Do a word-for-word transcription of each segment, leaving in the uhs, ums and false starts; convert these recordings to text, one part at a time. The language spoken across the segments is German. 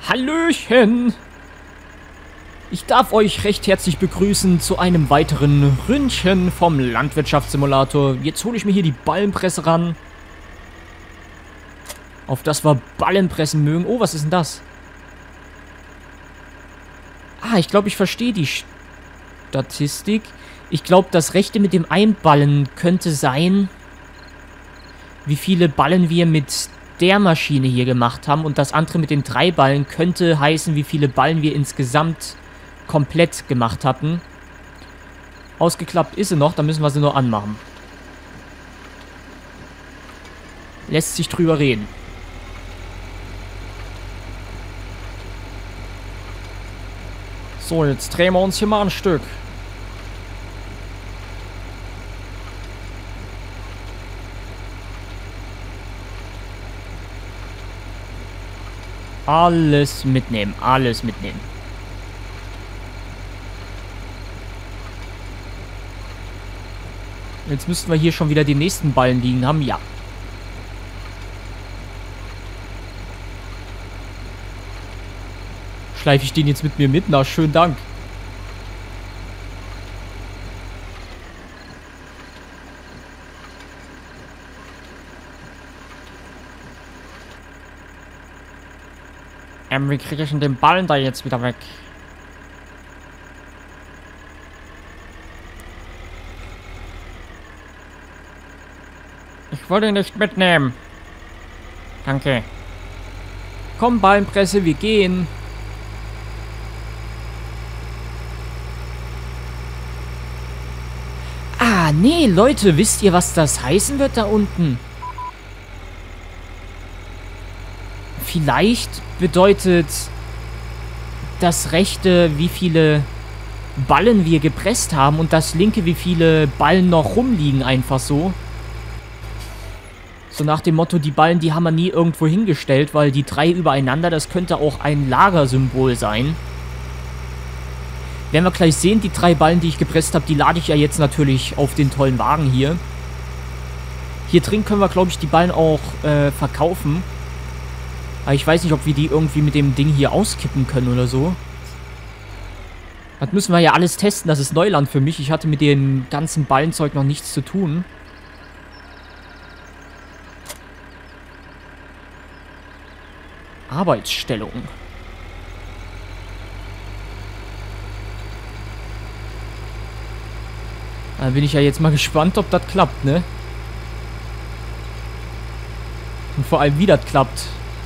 Hallöchen! Ich darf euch recht herzlich begrüßen zu einem weiteren Ründchen vom Landwirtschaftssimulator. Jetzt hole ich mir hier die Ballenpresse ran. Auf das wir Ballenpressen mögen. Oh, was ist denn das? Ah, ich glaube, ich verstehe die Statistik. Ich glaube, das Rechte mit dem Einballen könnte sein, wie viele Ballen wir mit der Maschine hier gemacht haben. Und das andere mit den drei Ballen könnte heißen, wie viele Ballen wir insgesamt komplett gemacht hatten. Ausgeklappt ist sie noch, da müssen wir sie nur anmachen. Lässt sich drüber reden. So, jetzt drehen wir uns hier mal ein Stück. Alles mitnehmen, alles mitnehmen. Jetzt müssten wir hier schon wieder die nächsten Ballen liegen haben. Ja. Schleife ich den jetzt mit mir mit? Na, schönen Dank. Ähm, wie kriege ich denn den Ballen da jetzt wieder weg? Ich wollte ihn nicht mitnehmen. Danke. Komm, Ballenpresse, wir gehen. Ah, nee, Leute, wisst ihr, was das heißen wird da unten? Vielleicht bedeutet das rechte, wie viele Ballen wir gepresst haben, und das linke, wie viele Ballen noch rumliegen, einfach so. So nach dem Motto, die Ballen, die haben wir nie irgendwo hingestellt, weil die drei übereinander, das könnte auch ein Lagersymbol sein. Werden wir gleich sehen, die drei Ballen, die ich gepresst habe, die lade ich ja jetzt natürlich auf den tollen Wagen hier. Hier drin können wir, glaube ich, die Ballen auch äh, verkaufen. Aber ich weiß nicht, ob wir die irgendwie mit dem Ding hier auskippen können oder so. Das müssen wir ja alles testen, das ist Neuland für mich. Ich hatte mit dem ganzen Ballenzeug noch nichts zu tun. Arbeitsstellung. Da bin ich ja jetzt mal gespannt, ob das klappt, ne? Und vor allem, wie das klappt.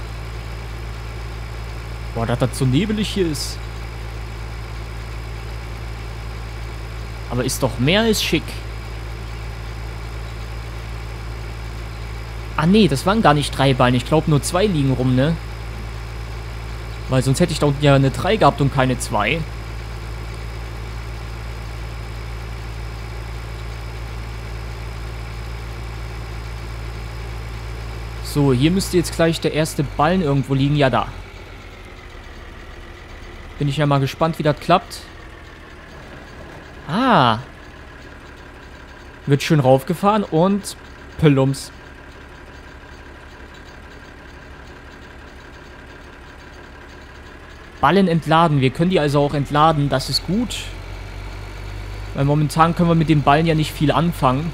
Boah, dass das so nebelig hier ist. Aber ist doch mehr als schick. Ah, nee, das waren gar nicht drei Ballen. Ich glaube, nur zwei liegen rum, ne? Weil sonst hätte ich da unten ja eine drei gehabt und keine zwei. So, hier müsste jetzt gleich der erste Ballen irgendwo liegen. Ja, da. Bin ich ja mal gespannt, wie das klappt. Ah. Wird schön raufgefahren und plumps. Ballen entladen. Wir können die also auch entladen. Das ist gut. Weil momentan können wir mit den Ballen ja nicht viel anfangen.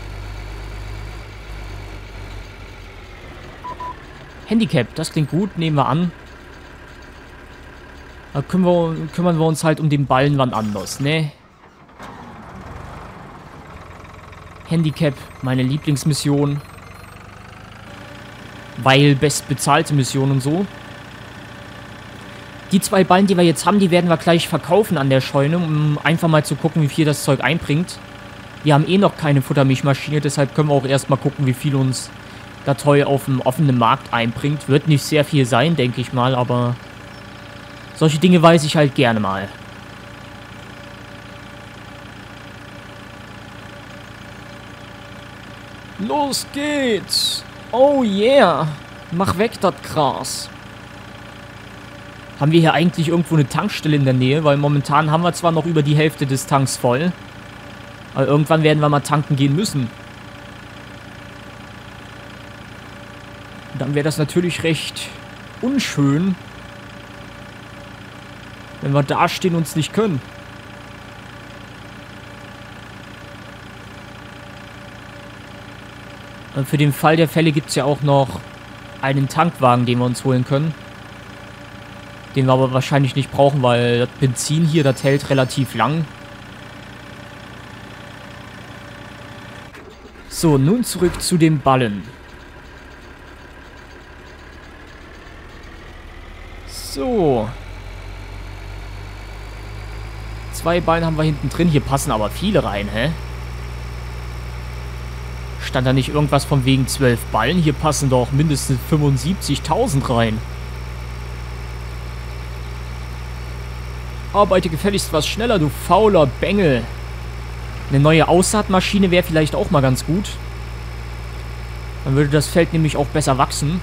Handicap, das klingt gut. Nehmen wir an. Da können wir, kümmern wir uns halt um den Ballen wann anders, ne? Handicap, meine Lieblingsmission. Weil bestbezahlte Mission und so. Die zwei Ballen, die wir jetzt haben, die werden wir gleich verkaufen an der Scheune, um einfach mal zu gucken, wie viel das Zeug einbringt. Wir haben eh noch keine Futtermilchmaschine, deshalb können wir auch erstmal gucken, wie viel uns da teuer auf dem offenen Markt einbringt. Wird nicht sehr viel sein, denke ich mal, aber solche Dinge weiß ich halt gerne mal. Los geht's! Oh yeah! Mach weg das Gras! Haben wir hier eigentlich irgendwo eine Tankstelle in der Nähe? Weil momentan haben wir zwar noch über die Hälfte des Tanks voll, aber irgendwann werden wir mal tanken gehen müssen. Dann wäre das natürlich recht unschön, Wenn wir dastehen und es nicht können. Und für den Fall der Fälle gibt es ja auch noch einen Tankwagen, den wir uns holen können. Den wir aber wahrscheinlich nicht brauchen, weil das Benzin hier, das hält relativ lang. So, nun zurück zu den Ballen. So. Zwei Ballen haben wir hinten drin. Hier passen aber viele rein, hä? Stand da nicht irgendwas von wegen zwölf Ballen? Hier passen doch mindestens fünfundsiebzigtausend rein. Arbeite gefälligst was schneller, du fauler Bengel. Eine neue Aussaatmaschine wäre vielleicht auch mal ganz gut. Dann würde das Feld nämlich auch besser wachsen.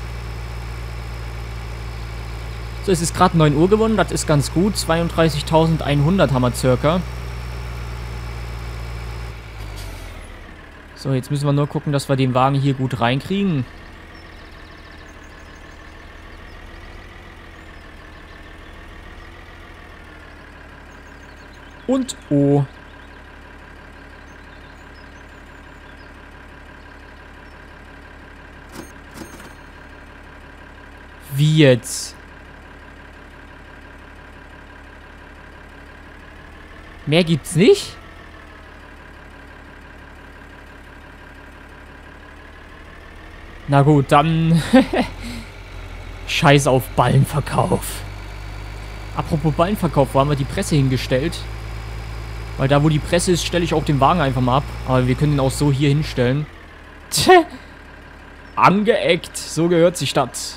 So, es ist gerade neun Uhr geworden, das ist ganz gut. zweiunddreißigtausendeinhundert haben wir circa. So, jetzt müssen wir nur gucken, dass wir den Wagen hier gut reinkriegen. Und oh. Wie jetzt? Mehr gibt's nicht? Na gut, dann... Scheiß auf Ballenverkauf. Apropos Ballenverkauf, wo haben wir die Presse hingestellt? Weil da, wo die Presse ist, stelle ich auch den Wagen einfach mal ab. Aber wir können ihn auch so hier hinstellen. Tch. Angeeckt. So gehört sich das.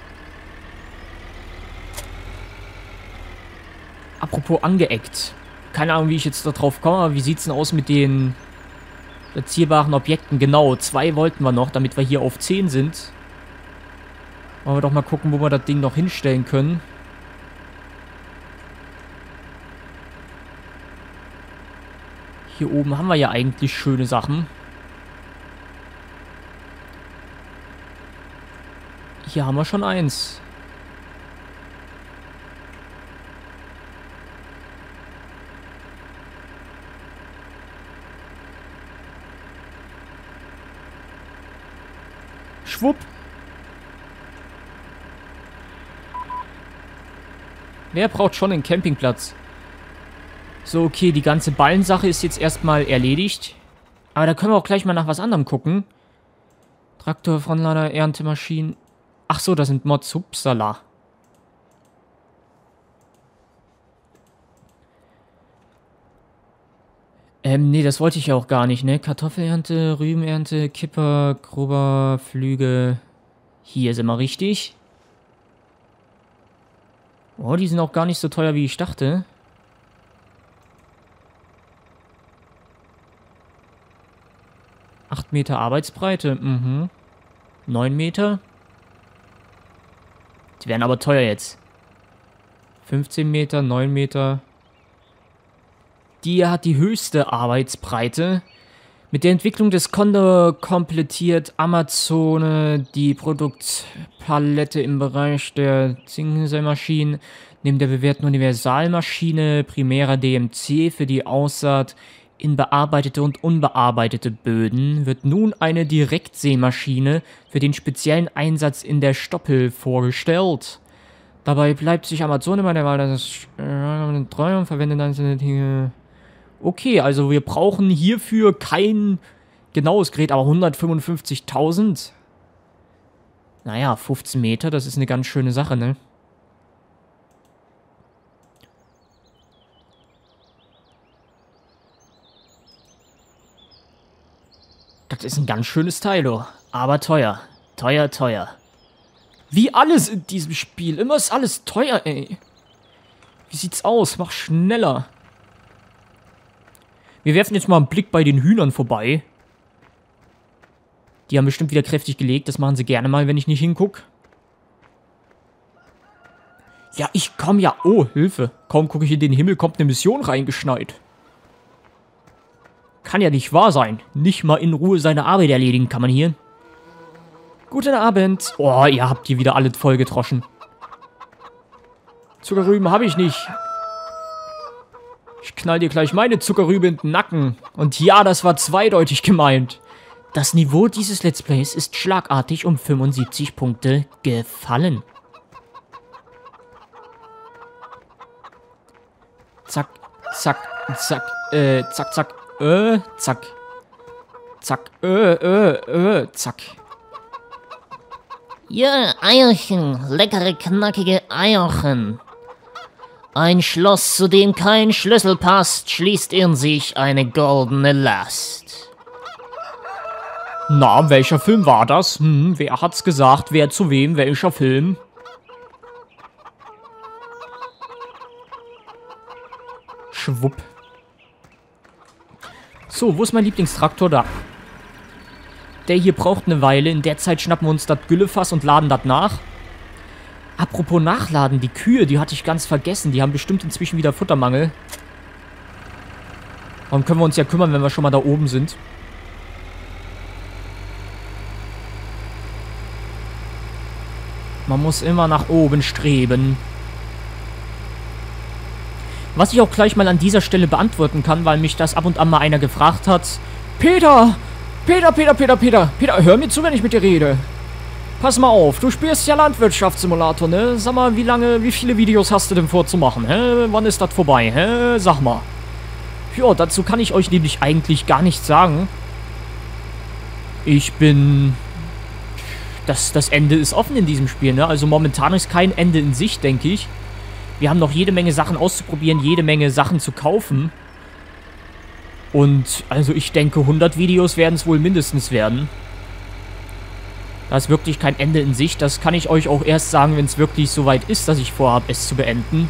Apropos angeeckt. Keine Ahnung, wie ich jetzt da drauf komme, aber wie sieht's denn aus mit den platzierbaren Objekten? Genau, zwei wollten wir noch, damit wir hier auf zehn sind. Wollen wir doch mal gucken, wo wir das Ding noch hinstellen können. Hier oben haben wir ja eigentlich schöne Sachen. Hier haben wir schon eins. Schwupp. Wer braucht schon einen Campingplatz? So, okay, die ganze Ballensache ist jetzt erstmal erledigt. Aber da können wir auch gleich mal nach was anderem gucken. Traktor, Frontlader, Erntemaschinen. Ach so, das sind Mods. Upsala. Ähm, nee, das wollte ich ja auch gar nicht, ne? Kartoffelernte, Rübenernte, Kipper, grober Flüge. Hier sind wir richtig. Oh, die sind auch gar nicht so teuer, wie ich dachte. acht Meter Arbeitsbreite, mhm. neun Meter. Die werden aber teuer jetzt. fünfzehn Meter, neun Meter. Die hat die höchste Arbeitsbreite. Mit der Entwicklung des Condor komplettiert Amazone die Produktpalette im Bereich der Zinkenmaschinen. Neben der bewährten Universalmaschine Primera D M C für die Aussaat in bearbeitete und unbearbeitete Böden wird nun eine Direktsämaschine für den speziellen Einsatz in der Stoppel vorgestellt. Dabei bleibt sich Amazone bei der Wahl das äh, treu und verwendet einzelne Dinge. Okay, also wir brauchen hierfür kein genaues Gerät, aber hundertfünfundfünfzigtausend. Naja, fünfzehn Meter, das ist eine ganz schöne Sache, ne? Das ist ein ganz schönes Teil, oh. Aber teuer. Teuer, teuer. Wie alles in diesem Spiel. Immer ist alles teuer, ey. Wie sieht's aus? Mach schneller. Wir werfen jetzt mal einen Blick bei den Hühnern vorbei. Die haben bestimmt wieder kräftig gelegt. Das machen sie gerne mal, wenn ich nicht hinguck. Ja, ich komm ja. Oh, Hilfe. Kaum gucke ich in den Himmel, kommt eine Mission reingeschneit. Kann ja nicht wahr sein. Nicht mal in Ruhe seine Arbeit erledigen kann man hier. Guten Abend. Oh, ihr habt hier wieder alle voll getroschen. Zuckerrüben habe ich nicht. knall dir gleich meine Zuckerrübe in den Nacken. Und ja, das war zweideutig gemeint. Das Niveau dieses Let's Plays ist schlagartig um fünfundsiebzig Punkte gefallen. Zack, zack, zack, äh, zack, zack, äh, zack. Zack, äh, äh, äh, zack. Ja, Eierchen, leckere, knackige Eierchen. Ein Schloss, zu dem kein Schlüssel passt, schließt in sich eine goldene Last. Na, welcher Film war das? Hm, wer hat's gesagt? Wer zu wem? Welcher Film? Schwupp. So, wo ist mein Lieblingstraktor? Da. Der hier braucht eine Weile. In der Zeit schnappen wir uns das Güllefass und laden das nach. Apropos Nachladen, die Kühe, die hatte ich ganz vergessen. Die haben bestimmt inzwischen wieder Futtermangel. Darum können wir uns ja kümmern, wenn wir schon mal da oben sind. Man muss immer nach oben streben. Was ich auch gleich mal an dieser Stelle beantworten kann, weil mich das ab und an mal einer gefragt hat. Peter! Peter, Peter, Peter, Peter! Peter, hör mir zu, wenn ich mit dir rede. Pass mal auf, du spielst ja Landwirtschaftssimulator, ne? Sag mal, wie lange, wie viele Videos hast du denn vorzumachen, hä? Wann ist das vorbei, hä? Sag mal. Ja, dazu kann ich euch nämlich eigentlich gar nichts sagen. Ich bin... Das, das Ende ist offen in diesem Spiel, ne? Also momentan ist kein Ende in Sicht, denke ich. Wir haben noch jede Menge Sachen auszuprobieren, jede Menge Sachen zu kaufen. Und, also ich denke, hundert Videos werden es wohl mindestens werden. Da ist wirklich kein Ende in Sicht. Das kann ich euch auch erst sagen, wenn es wirklich soweit ist, dass ich vorhabe, es zu beenden.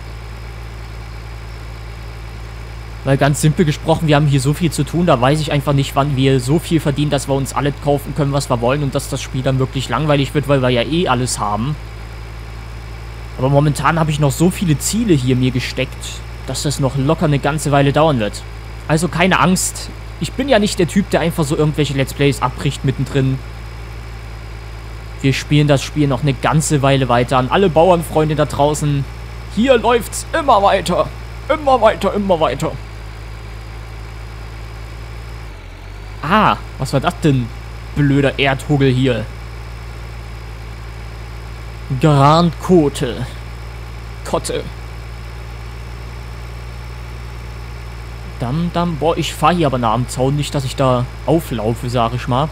Weil ganz simpel gesprochen, wir haben hier so viel zu tun, da weiß ich einfach nicht, wann wir so viel verdienen, dass wir uns alle kaufen können, was wir wollen und dass das Spiel dann wirklich langweilig wird, weil wir ja eh alles haben. Aber momentan habe ich noch so viele Ziele hier mir gesteckt, dass das noch locker eine ganze Weile dauern wird. Also keine Angst, ich bin ja nicht der Typ, der einfach so irgendwelche Let's Plays abbricht mittendrin. Wir spielen das Spiel noch eine ganze Weile weiter. An alle Bauernfreunde da draußen, hier läuft's immer weiter, immer weiter, immer weiter. Ah, was war das denn? Blöder Erdhugel hier. Grand Kote. Kotte. Dam, dam. Boah, ich fahre hier aber nah am Zaun. Nicht, dass ich da auflaufe, sag ich mal.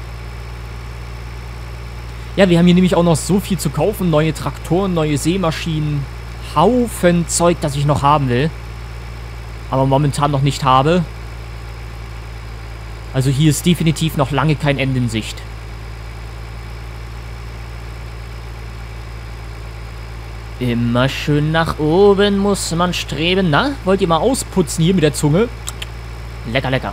Ja, wir haben hier nämlich auch noch so viel zu kaufen. Neue Traktoren, neue Sämaschinen. Haufen Zeug, das ich noch haben will. Aber momentan noch nicht habe. Also hier ist definitiv noch lange kein Ende in Sicht. Immer schön nach oben muss man streben. Na, wollt ihr mal ausputzen hier mit der Zunge? Lecker, lecker.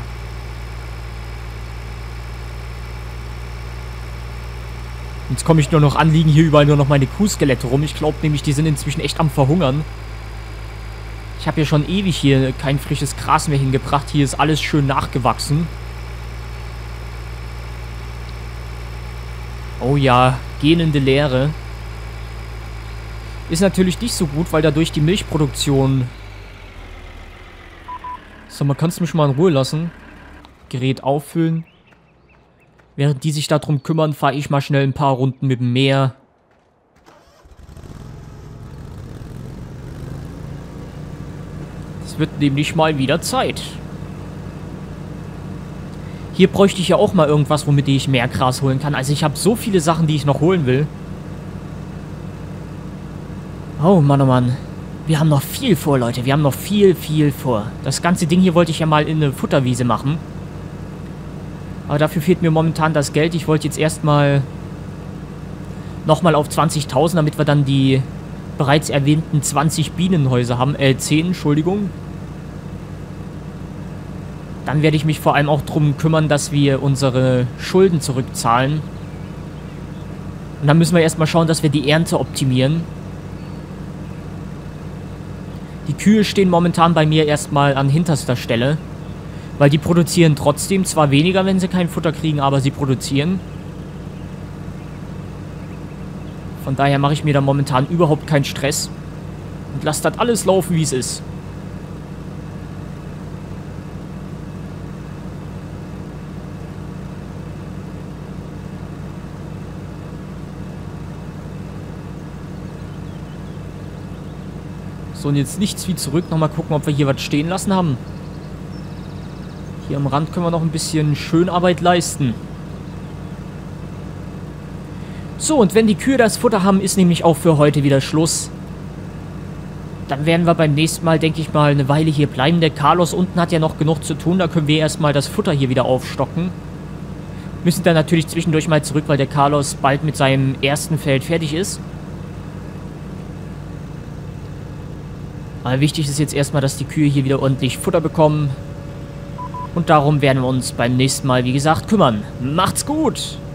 Jetzt komme ich nur noch an, liegen hier überall nur noch meine Kuhskelette rum. Ich glaube nämlich, die sind inzwischen echt am Verhungern. Ich habe ja schon ewig hier kein frisches Gras mehr hingebracht. Hier ist alles schön nachgewachsen. Oh ja, gähnende Leere. Ist natürlich nicht so gut, weil dadurch die Milchproduktion... So, man kannst du mich mal in Ruhe lassen. Gerät auffüllen. Während die sich darum kümmern, fahre ich mal schnell ein paar Runden mit dem Meer. Es wird nämlich mal wieder Zeit. Hier bräuchte ich ja auch mal irgendwas, womit ich mehr Gras holen kann. Also ich habe so viele Sachen, die ich noch holen will. Oh Mann, oh Mann. Wir haben noch viel vor, Leute. Wir haben noch viel, viel vor. Das ganze Ding hier wollte ich ja mal in eine Futterwiese machen. Aber dafür fehlt mir momentan das Geld. Ich wollte jetzt erstmal nochmal auf zwanzigtausend, damit wir dann die bereits erwähnten zwanzig Bienenhäuser haben. Äh, zehn, Entschuldigung. Dann werde ich mich vor allem auch darum kümmern, dass wir unsere Schulden zurückzahlen. Und dann müssen wir erstmal schauen, dass wir die Ernte optimieren. Die Kühe stehen momentan bei mir erstmal an hinterster Stelle. Weil die produzieren trotzdem, zwar weniger, wenn sie kein Futter kriegen, aber sie produzieren. Von daher mache ich mir da momentan überhaupt keinen Stress. Und lasse das alles laufen, wie es ist. So, und jetzt nichts wie zurück. Nochmal gucken, ob wir hier was stehen lassen haben. Hier am Rand können wir noch ein bisschen Schönarbeit leisten. So, und wenn die Kühe das Futter haben, ist nämlich auch für heute wieder Schluss. Dann werden wir beim nächsten Mal, denke ich mal, eine Weile hier bleiben. Der Carlos unten hat ja noch genug zu tun. Da können wir erstmal das Futter hier wieder aufstocken. Müssen dann natürlich zwischendurch mal zurück, weil der Carlos bald mit seinem ersten Feld fertig ist. Aber wichtig ist jetzt erstmal, dass die Kühe hier wieder ordentlich Futter bekommen. Und darum werden wir uns beim nächsten Mal, wie gesagt, kümmern. Macht's gut!